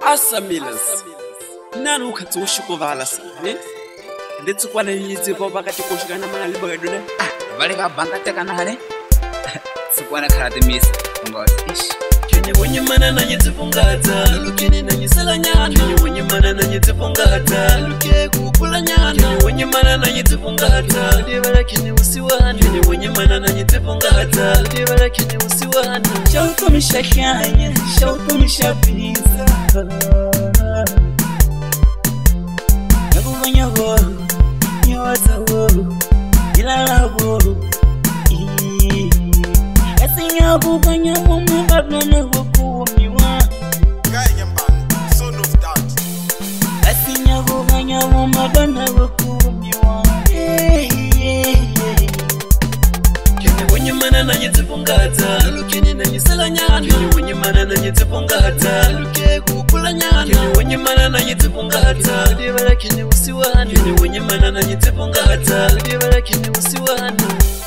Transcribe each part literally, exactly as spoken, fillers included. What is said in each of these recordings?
Asamilas nanu ukatsushiko vala sabe ndetse kwana yize bo bakati koshikana mana libaga dole ah vale ka banka tekana hane sikwana kharate miss ngoti ish kenye wenye mana na nyitsipungata lukeni na nyisala nyana kenye wenye mana na nyitsipungata luke kukula nyana kenye wenye mana na nyitsipungata debala kenye usiwana kenye wenye mana na nyitsipungata debala kenye usiwana shauto mishakanya shauto mishapinza nakubanya bo nyawaza bo ilala bo asinya kubanya bo mabana bo kumiwa son of that asinya kubanya bo mabana bo kumiwa kenye wenye mana na nyitsipungata lukeni na nyisala nyana kenye wenye mana na nyitsipungata luke kukula nyana kenye wenye mana na nyitsipungata debala kenye usiwana kenye wenye mana na nyitsipungata debala kenye usiwana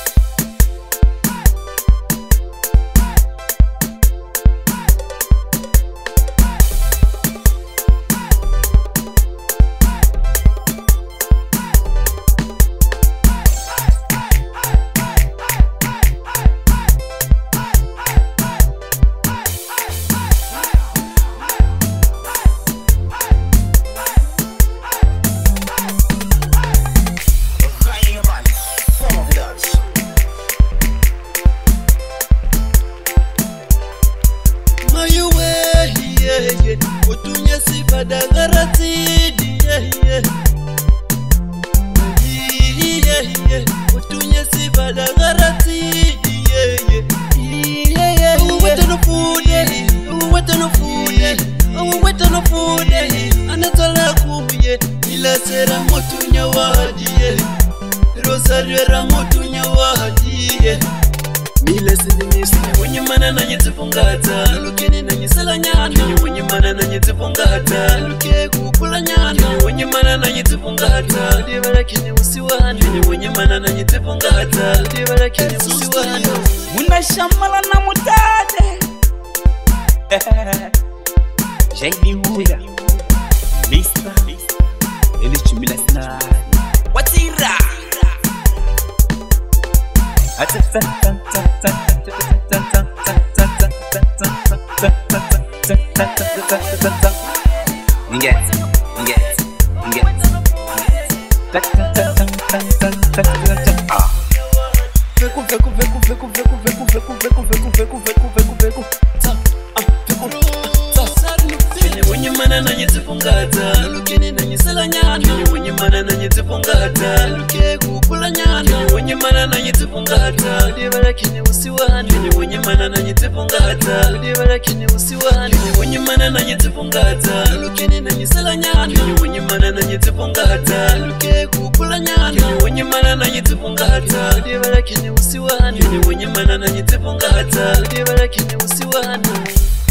utunya sifada garatidi utunya sifada garatidi uweta no fude uweta no fude uweta no fude anatala kuye ila sera mutunya wadiye rosario ra mutunya wadiye mila sinimisi wenye mana na nyitsipungata lukeni na nyisala nyana wenye mana na nyitsipungata luke kukula nyana wenye mana na nyitsipungata debala kenye usiwana wenye mana na nyitsipungata debala kenye usiwana unashamala na mutade Jaidi huya Mista Eli chumila sina Watira Ninget ninget ninget ah veku veku veku veku veku veku veku veku veku veku veku veku veku ta ah veku ta kenye wenye mana na nyitsipungata lukeni na nyisala nyana kenye wenye mana na nyitsipungata luke kukula nyana wenye mana na nyitsipungata debala kenye usiwana kenye wenye mana na nyitsipungata debala kenye usiwana kenye wenye mana na nyitsipungata lukeni na nyisala nyana kenye wenye mana na nyitsipungata luke kukula nyana kenye wenye mana na nyitsipungata debala kenye usiwana kenye wenye mana na nyitsipungata debala kenye usiwana